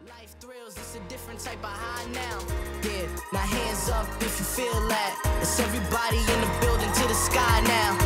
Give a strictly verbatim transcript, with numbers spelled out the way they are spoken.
Life thrills, it's a different type of high now. Yeah, now hands up if you feel that. It's everybody in the building to the sky now.